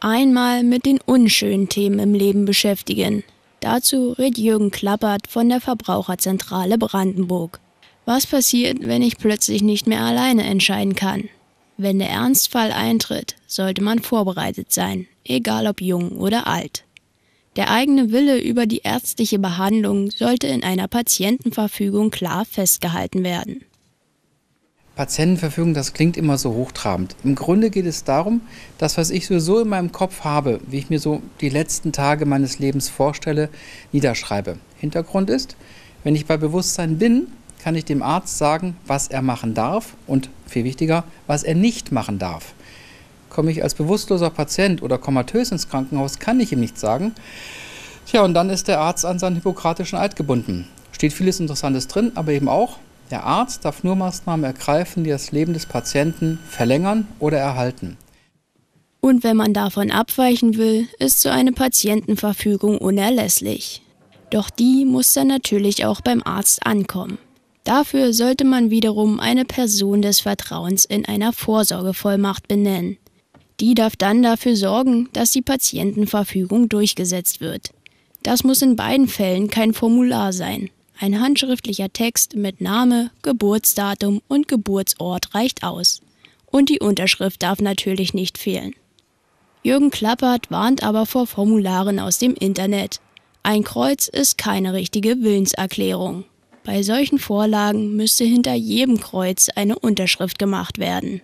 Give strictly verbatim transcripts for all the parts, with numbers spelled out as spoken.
Einmal mit den unschönen Themen im Leben beschäftigen. Dazu rät Jürgen Klappert von der Verbraucherzentrale Brandenburg. Was passiert, wenn ich plötzlich nicht mehr alleine entscheiden kann? Wenn der Ernstfall eintritt, sollte man vorbereitet sein, egal ob jung oder alt. Der eigene Wille über die ärztliche Behandlung sollte in einer Patientenverfügung klar festgehalten werden. Patientenverfügung, das klingt immer so hochtrabend. Im Grunde geht es darum, das, was ich so in meinem Kopf habe, wie ich mir so die letzten Tage meines Lebens vorstelle, niederschreibe. Hintergrund ist, wenn ich bei Bewusstsein bin, kann ich dem Arzt sagen, was er machen darf und, viel wichtiger, was er nicht machen darf. Komme ich als bewusstloser Patient oder komatös ins Krankenhaus, kann ich ihm nichts sagen. Tja, und dann ist der Arzt an seinen hippokratischen Eid gebunden. Steht vieles Interessantes drin, aber eben auch, der Arzt darf nur Maßnahmen ergreifen, die das Leben des Patienten verlängern oder erhalten. Und wenn man davon abweichen will, ist so eine Patientenverfügung unerlässlich. Doch die muss dann natürlich auch beim Arzt ankommen. Dafür sollte man wiederum eine Person des Vertrauens in einer Vorsorgevollmacht benennen. Die darf dann dafür sorgen, dass die Patientenverfügung durchgesetzt wird. Das muss in beiden Fällen kein Formular sein. Ein handschriftlicher Text mit Name, Geburtsdatum und Geburtsort reicht aus. Und die Unterschrift darf natürlich nicht fehlen. Jürgen Klappert warnt aber vor Formularen aus dem Internet. Ein Kreuz ist keine richtige Willenserklärung. Bei solchen Vorlagen müsste hinter jedem Kreuz eine Unterschrift gemacht werden.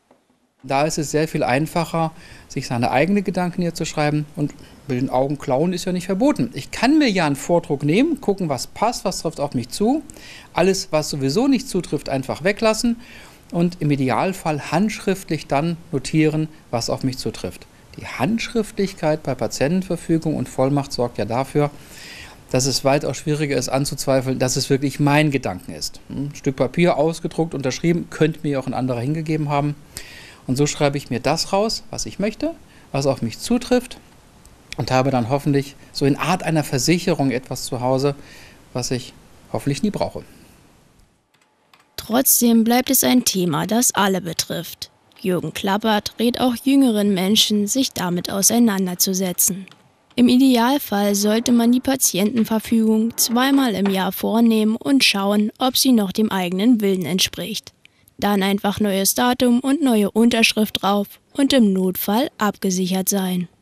Da ist es sehr viel einfacher, sich seine eigenen Gedanken hier zu schreiben, und mit den Augen klauen ist ja nicht verboten. Ich kann mir ja einen Vordruck nehmen, gucken, was passt, was trifft auf mich zu. Alles, was sowieso nicht zutrifft, einfach weglassen und im Idealfall handschriftlich dann notieren, was auf mich zutrifft. Die Handschriftlichkeit bei Patientenverfügung und Vollmacht sorgt ja dafür, dass es weitaus schwieriger ist anzuzweifeln, dass es wirklich mein Gedanken ist. Ein Stück Papier ausgedruckt, unterschrieben, könnte mir auch ein anderer hingegeben haben. Und so schreibe ich mir das raus, was ich möchte, was auf mich zutrifft, und habe dann hoffentlich so in Art einer Versicherung etwas zu Hause, was ich hoffentlich nie brauche. Trotzdem bleibt es ein Thema, das alle betrifft. Jürgen Klappert rät auch jüngeren Menschen, sich damit auseinanderzusetzen. Im Idealfall sollte man die Patientenverfügung zweimal im Jahr vornehmen und schauen, ob sie noch dem eigenen Willen entspricht. Dann einfach neues Datum und neue Unterschrift drauf und im Notfall abgesichert sein.